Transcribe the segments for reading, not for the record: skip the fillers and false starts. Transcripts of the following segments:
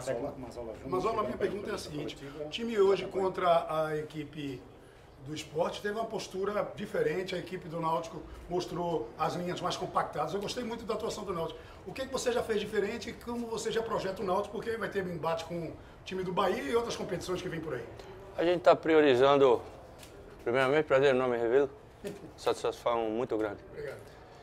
Mazola, a minha pergunta é a seguinte: o time hoje contra a equipe do Sport teve uma postura diferente, a equipe do Náutico mostrou as linhas mais compactadas. Eu gostei muito da atuação do Náutico. O que você já fez diferente e como você já projeta o Náutico, porque vai ter um embate com o time do Bahia e outras competições que vêm por aí? A gente está priorizando, primeiramente, prazer, nome Revelo, satisfação muito grande. Obrigado.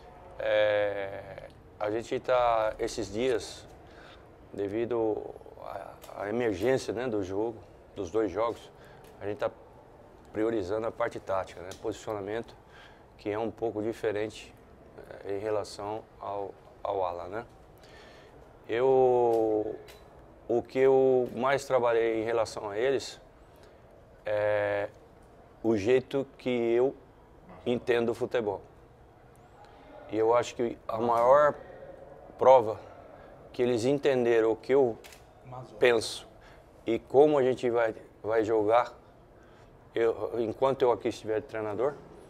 A gente está, esses dias, devido à emergência, né, do jogo, dos dois jogos, a gente está priorizando a parte tática, né, posicionamento, que é um pouco diferente em relação ao ala, né? O que eu mais trabalhei em relação a eles é o jeito que eu entendo o futebol. E eu acho que a maior prova que eles entenderam o que eu penso e como a gente vai jogar, enquanto eu aqui estiver de treinador,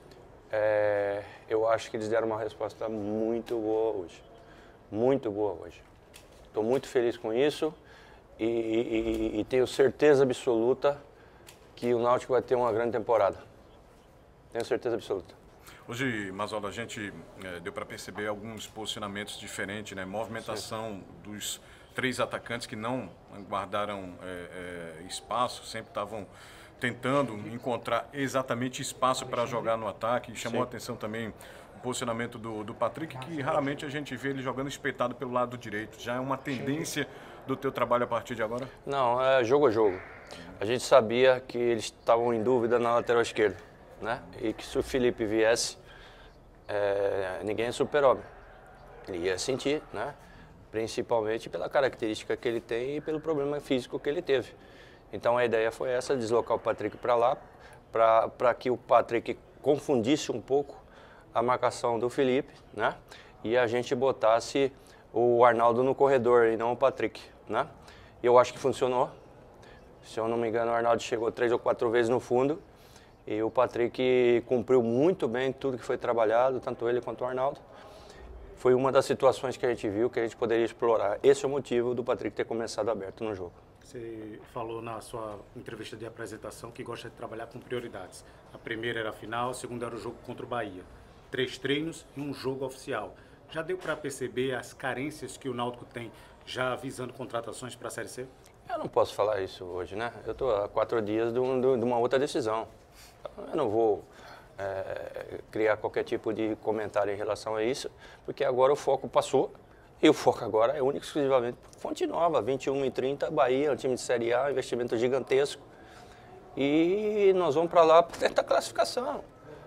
eu acho que eles deram uma resposta muito boa hoje. Muito boa hoje. Estou muito feliz com isso e tenho certeza absoluta que o Náutico vai ter uma grande temporada. Tenho certeza absoluta. Hoje, Mazola, a gente deu para perceber alguns posicionamentos diferentes, né? Movimentação dos três atacantes que não guardaram espaço, sempre estavam tentando encontrar exatamente espaço para jogar no ataque. Chamou a atenção também o posicionamento do Patrick, que raramente a gente vê ele jogando espetado pelo lado direito. Já é uma tendência do teu trabalho a partir de agora? Não, é jogo a jogo. A gente sabia que eles estavam em dúvida na lateral esquerda, né? E que se o Felipe viesse, ninguém é super-homem. Ele ia sentir, né? Principalmente pela característica que ele tem e pelo problema físico que ele teve. Então a ideia foi essa, deslocar o Patrick para lá, para que o Patrick confundisse um pouco a marcação do Felipe, né? E a gente botasse o Arnaldo no corredor e não o Patrick, né? E eu acho que funcionou. Se eu não me engano, o Arnaldo chegou 3 ou 4 vezes no fundo e o Patrick cumpriu muito bem tudo que foi trabalhado, tanto ele quanto o Arnaldo. Foi uma das situações que a gente viu que a gente poderia explorar. Esse é o motivo do Patrick ter começado aberto no jogo. Você falou na sua entrevista de apresentação que gosta de trabalhar com prioridades. A primeira era a final, a segunda era o jogo contra o Bahia. 3 treinos e um jogo oficial. Já deu para perceber as carências que o Náutico tem, já visando contratações para a Série C? Eu não posso falar isso hoje, né? Eu estou há 4 dias de uma outra decisão. Eu não vou criar qualquer tipo de comentário em relação a isso, porque agora o foco passou e o foco agora é único e exclusivamente Fonte Nova, 21h30, Bahia, um time de Série A, investimento gigantesco. E nós vamos para lá para tentar classificação.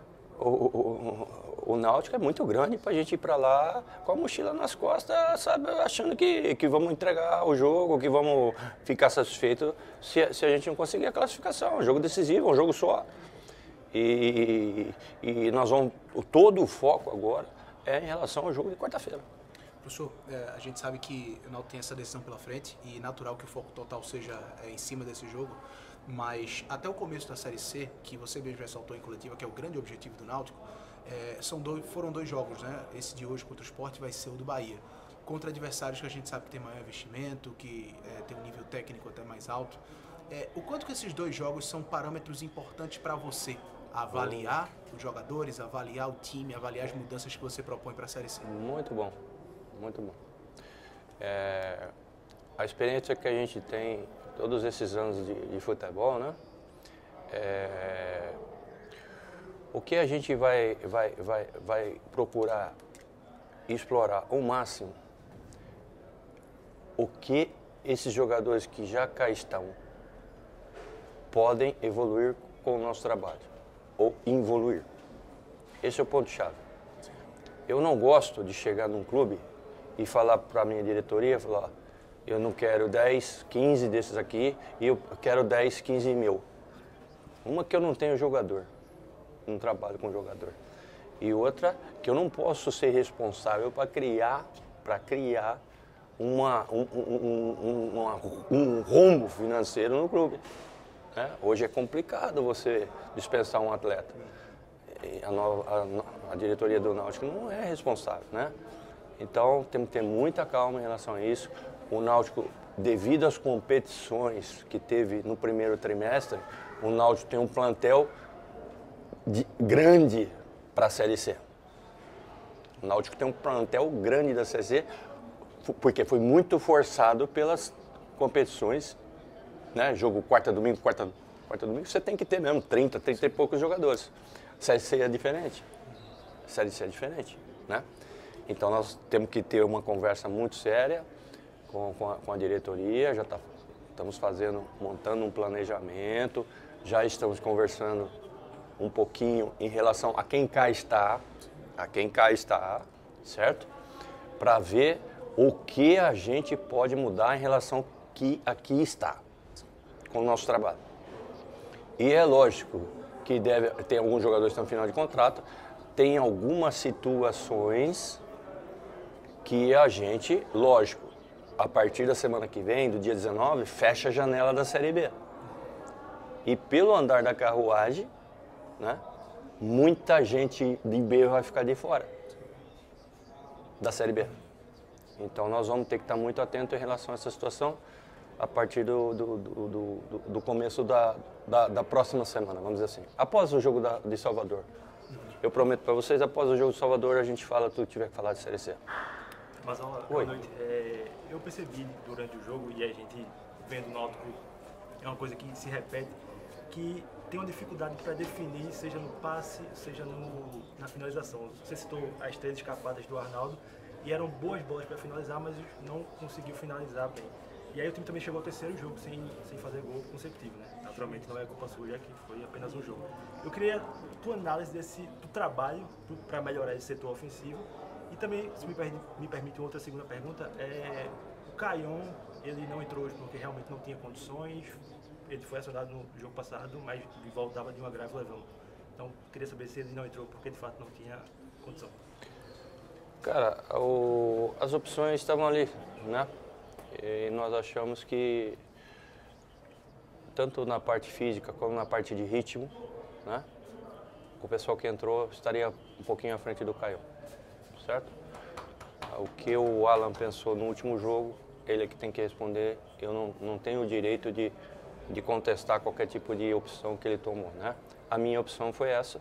O Náutico é muito grande para a gente ir para lá com a mochila nas costas, sabe, achando que vamos entregar o jogo, que vamos ficar satisfeitos se a gente não conseguir a classificação. É um jogo decisivo, é um jogo só. E nós vamos, todo o foco agora é em relação ao jogo de quarta-feira. Professor, a gente sabe que o Náutico tem essa decisão pela frente e natural que o foco total seja em cima desse jogo, mas até o começo da Série C, que você mesmo ressaltou em coletiva, que é o grande objetivo do Náutico, foram 2 jogos, né? Esse de hoje contra o Sport vai ser o do Bahia, contra adversários que a gente sabe que tem maior investimento, que tem um nível técnico até mais alto. O quanto que esses 2 jogos são parâmetros importantes para você? Avaliar os jogadores, avaliar o time, avaliar as mudanças que você propõe para a Série C? Muito bom, muito bom. A experiência que a gente tem todos esses anos de futebol, né? O que a gente vai procurar explorar ao máximo, o que esses jogadores que já cá estão podem evoluir com o nosso trabalho, ou involuir. Esse é o ponto-chave. Eu não gosto de chegar num clube e falar para a minha diretoria, falar, eu não quero 10, 15 desses aqui, e eu quero 10, 15 mil. Uma que eu não tenho jogador, não trabalho com jogador. E outra, que eu não posso ser responsável para criar um rombo financeiro no clube. Né? Hoje é complicado você dispensar um atleta. E a diretoria do Náutico não é responsável, né? Então, temos que ter muita calma em relação a isso. O Náutico devido às competições que teve no primeiro trimestre, o Náutico tem um plantel grande para a Série C. O Náutico tem um plantel grande da Série C, porque foi muito forçado pelas competições, né? Jogo quarta, domingo, você tem que ter mesmo 30 e poucos jogadores. Série C é diferente. Série C é diferente, né? Então nós temos que ter uma conversa muito séria com a diretoria, estamos montando um planejamento, já estamos conversando um pouquinho em relação a quem cá está, certo? Para ver o que a gente pode mudar em relação que aqui está, com o nosso trabalho. E é lógico que tem alguns jogadores que estão no final de contrato, tem algumas situações que a gente, lógico, a partir da semana que vem, do dia 19, fecha a janela da Série B. E pelo andar da carruagem, né, muita gente de B vai ficar de fora da Série B. Então nós vamos ter que estar muito atentos em relação a essa situação a partir do começo da próxima semana, vamos dizer assim. Após o jogo de Salvador. Eu prometo para vocês, após o jogo de Salvador, a gente fala tudo que tiver que falar de Série C. Mas, boa noite. Eu percebi durante o jogo, e a gente vendo o Náutico, é uma coisa que se repete, que tem uma dificuldade para definir, seja no passe, seja na finalização. Você citou as 3 escapadas do Arnaldo, e eram boas bolas para finalizar, mas não conseguiu finalizar bem. E aí o time também chegou ao terceiro jogo sem fazer gol consecutivo, né? Naturalmente não é culpa sua, já que foi apenas um jogo. Eu queria tua análise do trabalho para melhorar esse setor ofensivo. E também, se me permite outra segunda pergunta, o Caion, ele não entrou hoje porque realmente não tinha condições. Ele foi acionado no jogo passado, mas voltava de uma grave lesão. Então, queria saber se ele não entrou porque de fato não tinha condição. Cara, as opções estavam ali, né? E nós achamos que, tanto na parte física como na parte de ritmo, né? O pessoal que entrou estaria um pouquinho à frente do Caio, certo? O que o Alan pensou no último jogo, ele é que tem que responder. Eu não tenho o direito de contestar qualquer tipo de opção que ele tomou, né? A minha opção foi essa.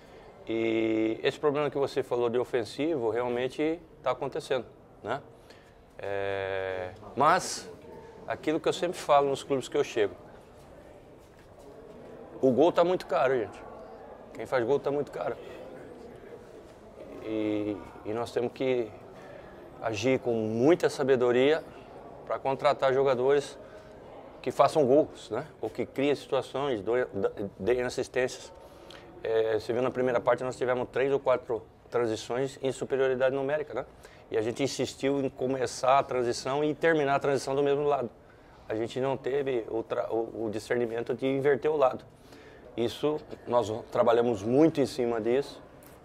E esse problema que você falou de ofensivo realmente está acontecendo, né? Mas, aquilo que eu sempre falo nos clubes que eu chego, o gol está muito caro, gente. Quem faz gol está muito caro. E nós temos que agir com muita sabedoria para contratar jogadores que façam gols, né? Ou que criem situações, deem assistências. Você viu na primeira parte nós tivemos 3 ou 4 transições em superioridade numérica, né? E a gente insistiu em começar a transição e terminar a transição do mesmo lado. A gente não teve o discernimento de inverter o lado. Isso, nós trabalhamos muito em cima disso,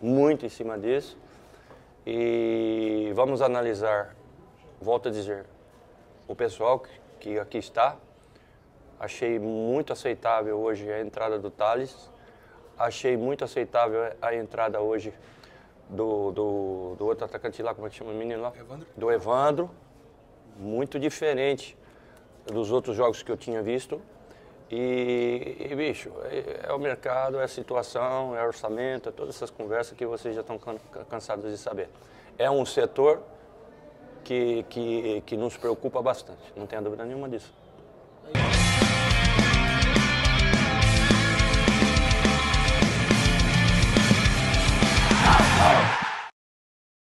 e vamos analisar, volto a dizer, o pessoal que aqui está. Achei muito aceitável hoje a entrada do Thales, achei muito aceitável a entrada hoje do outro atacante lá, como é que chama o menino lá? Evandro. Do Evandro, muito diferente dos outros jogos que eu tinha visto. E bicho, é o mercado, é a situação, é o orçamento, é todas essas conversas que vocês já estão cansados de saber. É um setor que nos preocupa bastante, não tenha dúvida nenhuma disso.